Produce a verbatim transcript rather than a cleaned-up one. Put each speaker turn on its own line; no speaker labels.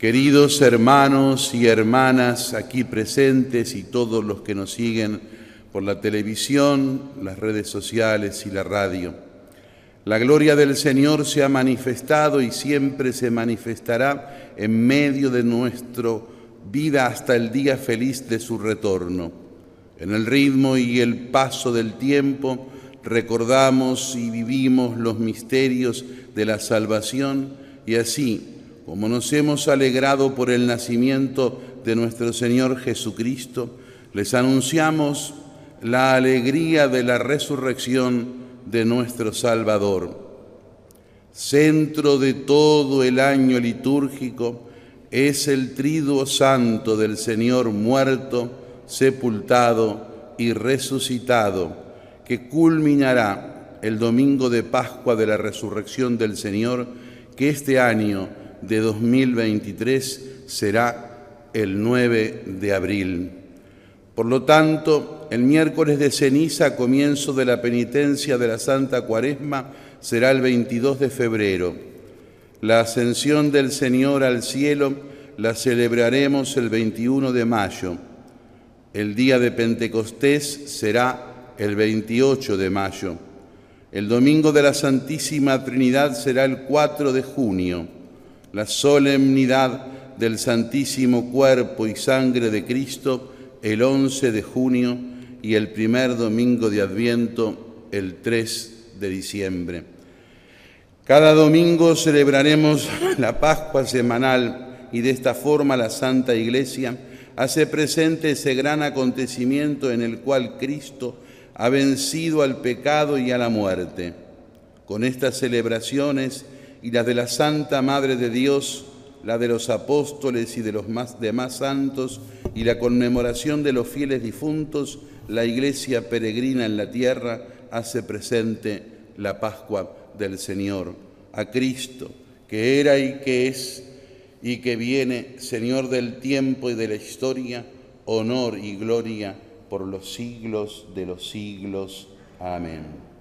Queridos hermanos y hermanas aquí presentes y todos los que nos siguen por la televisión, las redes sociales y la radio, la gloria del Señor se ha manifestado y siempre se manifestará en medio de nuestra vida hasta el día feliz de su retorno. En el ritmo y el paso del tiempo recordamos y vivimos los misterios de la salvación y así, como nos hemos alegrado por el nacimiento de nuestro Señor Jesucristo, les anunciamos la alegría de la resurrección de nuestro Salvador. Centro de todo el año litúrgico es el triduo santo del Señor muerto, sepultado y resucitado, que culminará el domingo de Pascua de la resurrección del Señor, que este año de dos mil veintitrés será el nueve de abril. Por lo tanto, el miércoles de ceniza, comienzo de la penitencia de la Santa Cuaresma, será el veintidós de febrero. La ascensión del Señor al cielo la celebraremos el veintiuno de mayo. El día de Pentecostés será el veintiocho de mayo. El domingo de la Santísima Trinidad será el cuatro de junio. La solemnidad del Santísimo Cuerpo y Sangre de Cristo el once de junio y el primer domingo de Adviento el tres de diciembre. Cada domingo celebraremos la Pascua semanal y de esta forma la Santa Iglesia hace presente ese gran acontecimiento en el cual Cristo ha vencido al pecado y a la muerte. Con estas celebraciones y las de la Santa Madre de Dios, la de los apóstoles y de los más, demás santos, y la conmemoración de los fieles difuntos, la Iglesia peregrina en la tierra hace presente la Pascua del Señor, a Cristo, que era y que es y que viene, Señor del tiempo y de la historia, honor y gloria por los siglos de los siglos. Amén.